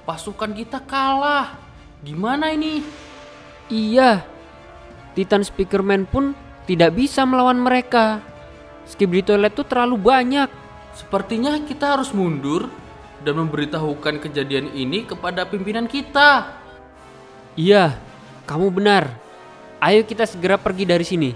pasukan kita kalah. Gimana ini? Iya, Titan Speakerman pun tidak bisa melawan mereka. Skibidi Toilet itu terlalu banyak. Sepertinya kita harus mundur dan memberitahukan kejadian ini kepada pimpinan kita. Iya, kamu benar. Ayo kita segera pergi dari sini.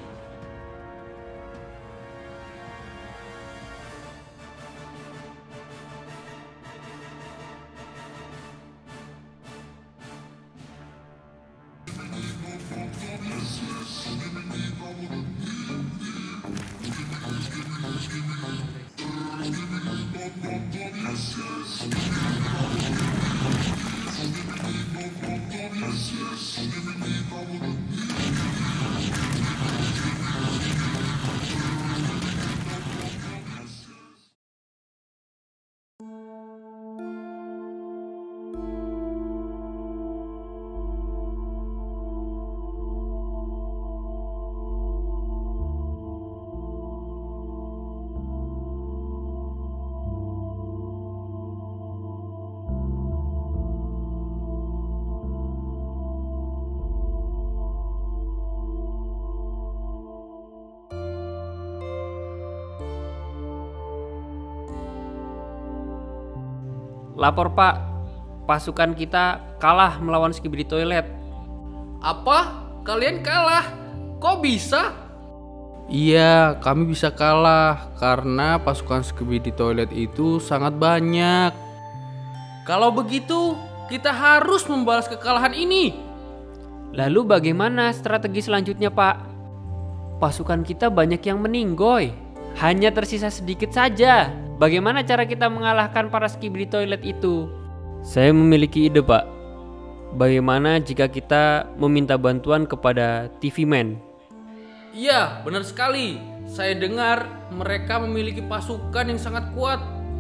Lapor Pak, pasukan kita kalah melawan Skibidi Toilet. Apa? Kalian kalah? Kok bisa? Iya, kami bisa kalah karena pasukan Skibidi Toilet itu sangat banyak. Kalau begitu, kita harus membalas kekalahan ini. Lalu bagaimana strategi selanjutnya Pak? Pasukan kita banyak yang meninggoy. Hanya tersisa sedikit saja. Bagaimana cara kita mengalahkan para Skibidi Toilet itu? Saya memiliki ide Pak. Bagaimana jika kita meminta bantuan kepada TV Man? Iya, benar sekali. Saya dengar mereka memiliki pasukan yang sangat kuat.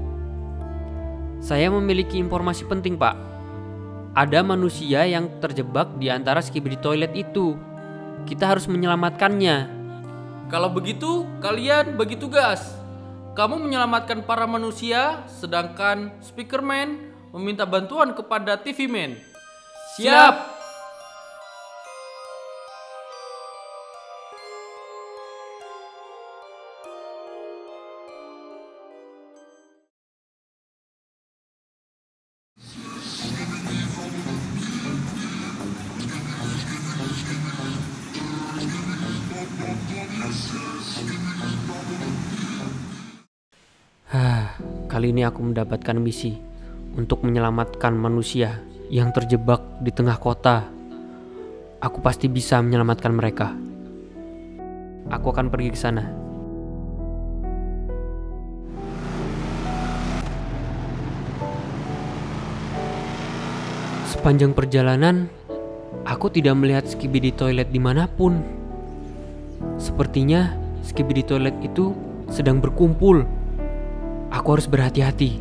Saya memiliki informasi penting Pak. Ada manusia yang terjebak di antara Skibidi Toilet itu. Kita harus menyelamatkannya. Kalau begitu, kalian bagi tugas. Kamu menyelamatkan para manusia, sedangkan Speakerman meminta bantuan kepada TV Man. Siap! Kali ini aku mendapatkan misi untuk menyelamatkan manusia yang terjebak di tengah kota. Aku pasti bisa menyelamatkan mereka. Aku akan pergi ke sana. Sepanjang perjalanan, aku tidak melihat Skibidi Toilet dimanapun. Sepertinya Skibidi Toilet itu sedang berkumpul. Aku harus berhati-hati.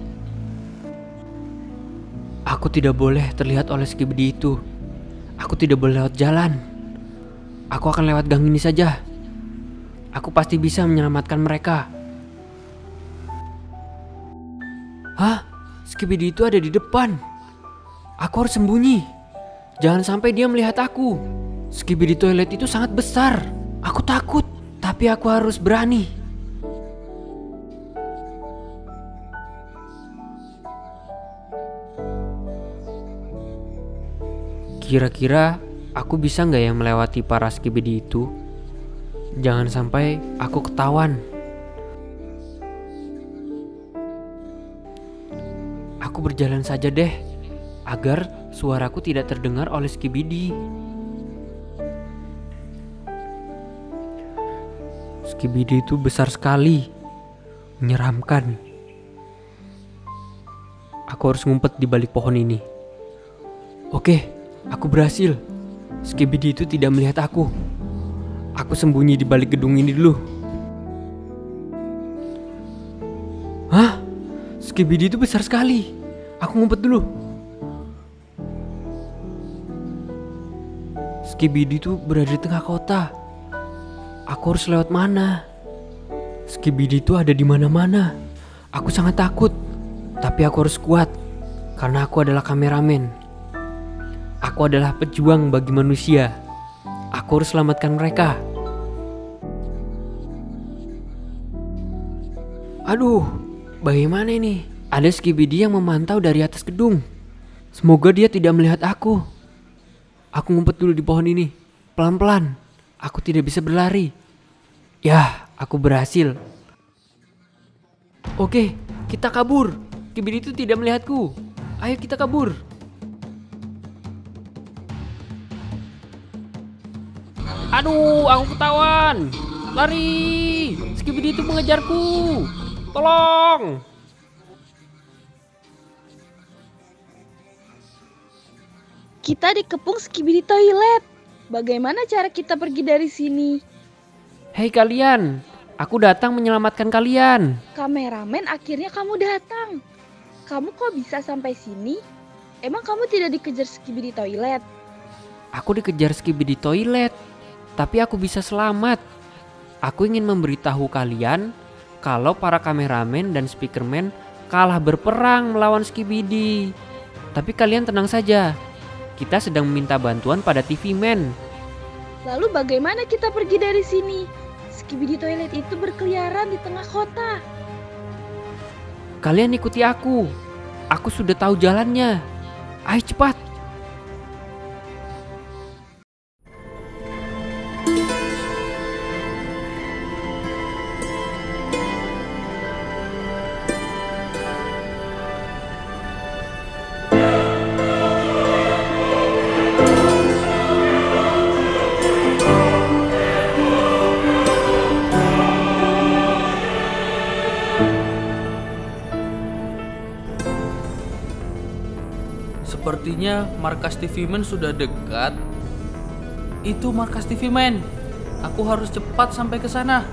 Aku tidak boleh terlihat oleh Skibidi itu. Aku tidak boleh lewat jalan. Aku akan lewat gang ini saja. Aku pasti bisa menyelamatkan mereka. Hah? Skibidi itu ada di depan. Aku harus sembunyi. Jangan sampai dia melihat aku. Skibidi Toilet itu sangat besar. Aku takut, tapi aku harus berani. Kira-kira aku bisa nggak ya melewati para Skibidi itu? Jangan sampai aku ketahuan. Aku berjalan saja deh, agar suaraku tidak terdengar oleh Skibidi. Skibidi itu besar sekali, menyeramkan. Aku harus ngumpet di balik pohon ini. Oke, aku berhasil. Skibidi itu tidak melihat aku. Aku sembunyi di balik gedung ini dulu. Hah? Skibidi itu besar sekali. Aku ngumpet dulu. Skibidi itu berada di tengah kota. Aku harus lewat mana? Skibidi itu ada di mana-mana. Aku sangat takut. Tapi aku harus kuat. Karena aku adalah kameramen. Aku adalah pejuang bagi manusia. Aku harus selamatkan mereka. Aduh, bagaimana ini? Ada Skibidi yang memantau dari atas gedung. Semoga dia tidak melihat aku. Aku ngumpet dulu di pohon ini. Pelan-pelan. Aku tidak bisa berlari. Yah, aku berhasil. Oke, kita kabur. Skibidi itu tidak melihatku. Ayo kita kabur. Aduh, aku ketahuan. Lari. Skibidi itu mengejarku. Tolong. Kita dikepung Skibidi Toilet. Bagaimana cara kita pergi dari sini? Hei kalian, aku datang menyelamatkan kalian. Kameramen, akhirnya kamu datang. Kamu kok bisa sampai sini? Emang kamu tidak dikejar Skibidi Toilet? Aku dikejar Skibidi Toilet, tapi aku bisa selamat. Aku ingin memberitahu kalian kalau para kameramen dan speakerman kalah berperang melawan Skibidi. Tapi kalian tenang saja. Kita sedang meminta bantuan pada TV Man. Lalu bagaimana kita pergi dari sini? Skibidi Toilet itu berkeliaran di tengah kota. Kalian ikuti aku. Aku sudah tahu jalannya. Ayo cepat. Sepertinya markas TV Man sudah dekat. Itu markas TV Man. Aku harus cepat sampai ke sana.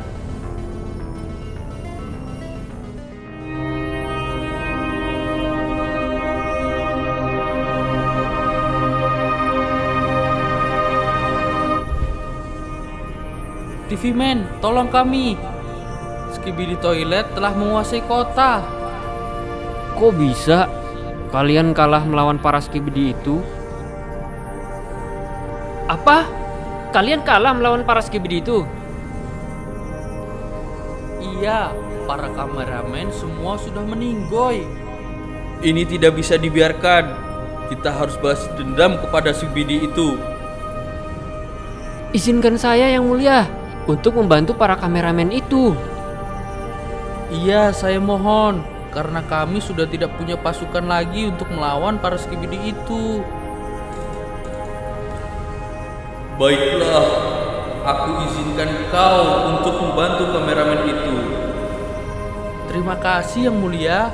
TV Man, tolong kami. Skibidi Toilet telah menguasai kota. Kok bisa? Kalian kalah melawan para Skibidi itu? Apa? Kalian kalah melawan para Skibidi itu? Iya, para kameramen semua sudah meninggoy. Ini tidak bisa dibiarkan. Kita harus balas dendam kepada Skibidi itu. Izinkan saya yang mulia untuk membantu para kameramen itu. Iya, saya mohon. Karena kami sudah tidak punya pasukan lagi untuk melawan para Skibidi itu. Baiklah, aku izinkan kau untuk membantu kameramen itu. Terima kasih yang mulia.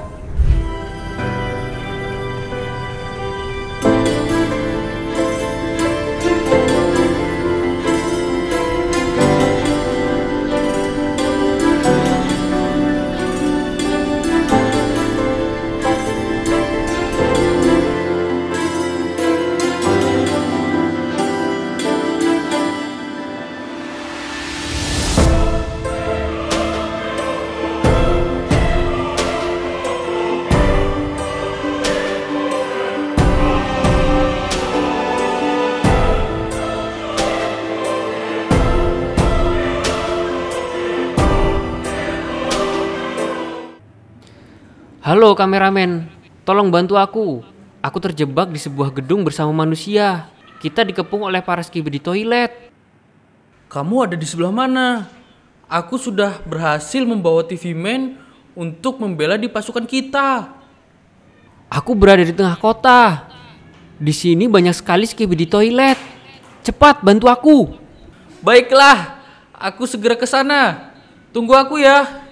Halo kameramen, tolong bantu aku. Aku terjebak di sebuah gedung bersama manusia. Kita dikepung oleh para Skibidi Toilet. Kamu ada di sebelah mana? Aku sudah berhasil membawa TV Man untuk membela di pasukan kita. Aku berada di tengah kota. Di sini banyak sekali Skibidi Toilet. Cepat bantu aku. Baiklah, aku segera ke sana. Tunggu aku ya.